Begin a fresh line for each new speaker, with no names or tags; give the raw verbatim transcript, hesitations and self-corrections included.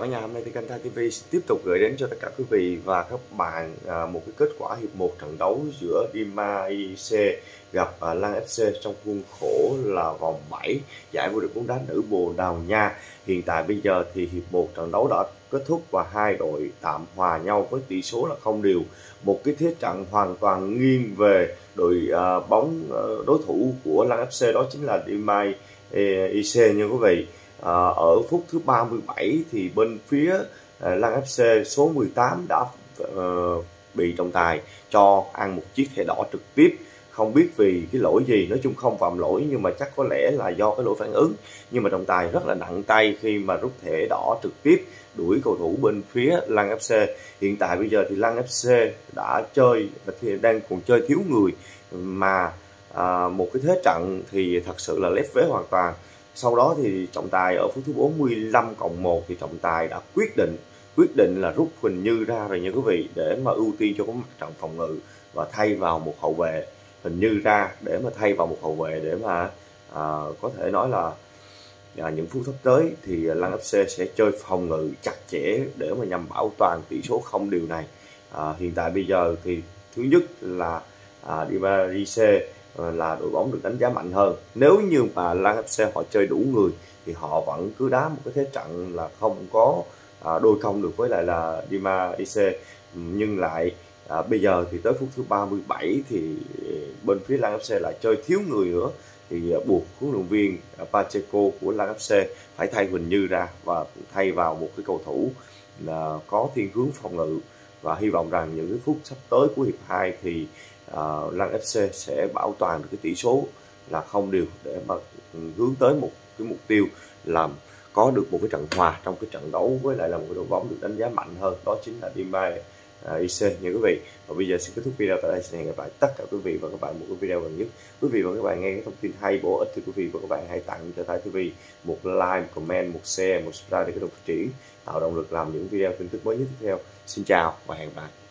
Ở nhà hôm nay thì kênh Thai ti vi tiếp tục gửi đến cho tất cả quý vị và các bạn à, một cái kết quả hiệp một trận đấu giữa Dima i xê gặp à, Lan ép xê trong khuôn khổ là vòng bảy giải vô địch bóng đá nữ Bồ Đào Nha. Hiện tại bây giờ thì hiệp một trận đấu đã kết thúc và hai đội tạm hòa nhau với tỷ số là không đều. Một cái thế trận hoàn toàn nghiêng về đội à, bóng à, đối thủ của Lan ép xê, đó chính là Dima i xê nha quý vị. À, ở phút thứ ba mươi bảy thì bên phía uh, Lan ép xê số mười tám đã uh, bị trọng tài cho ăn một chiếc thẻ đỏ trực tiếp. Không biết vì cái lỗi gì, nói chung không phạm lỗi nhưng mà chắc có lẽ là do cái lỗi phản ứng. Nhưng mà trọng tài rất là nặng tay khi mà rút thẻ đỏ trực tiếp đuổi cầu thủ bên phía Lan ép xê. Hiện tại bây giờ thì Lan ép xê đã chơi thì đang còn chơi thiếu người, mà à, một cái thế trận thì thật sự là lép vế hoàn toàn. Sau đó thì trọng tài ở phút thứ bốn mươi lăm cộng một thì trọng tài đã quyết định quyết định là rút Huỳnh Như ra rồi nha quý vị, để mà ưu tiên cho cái mặt trận phòng ngự và thay vào một hậu vệ. Huỳnh Như ra để mà thay vào một hậu vệ để mà à, có thể nói là à, những phút sắp tới thì Lan ép xê sẽ chơi phòng ngự chặt chẽ để mà nhằm bảo toàn tỷ số không đều này. À, hiện tại bây giờ thì thứ nhất là à, Dima i xê là đội bóng được đánh giá mạnh hơn. Nếu như mà Lan ép xê họ chơi đủ người thì họ vẫn cứ đá một cái thế trận là không có à, đôi công được với lại là Dima i xê. Nhưng lại à, bây giờ thì tới phút thứ ba mươi bảy thì bên phía Lan ép xê lại chơi thiếu người nữa, thì buộc huấn luyện viên Pacheco của Lan ép xê phải thay Huỳnh Như ra và thay vào một cái cầu thủ là có thiên hướng phòng ngự. Và hy vọng rằng những cái phút sắp tới của hiệp hai thì uh, Lan ép xê sẽ bảo toàn được cái tỷ số là không đều để mà hướng tới một cái mục tiêu làm có được một cái trận hòa trong cái trận đấu với lại là một cái đội bóng được đánh giá mạnh hơn, đó chính là Dima i xê nha quý vị. Và bây giờ xin kết thúc video tại đây. Xin hẹn gặp lại tất cả quý vị và các bạn một cái video gần nhất. Quý vị và các bạn nghe cái thông tin hay bổ ích thì quý vị và các bạn hãy tặng cho Thai ti vi một like, một comment, một share, một subscribe để cái động phát triển, tạo động lực làm những video tin tức mới nhất tiếp theo. Xin chào và hẹn gặp lại.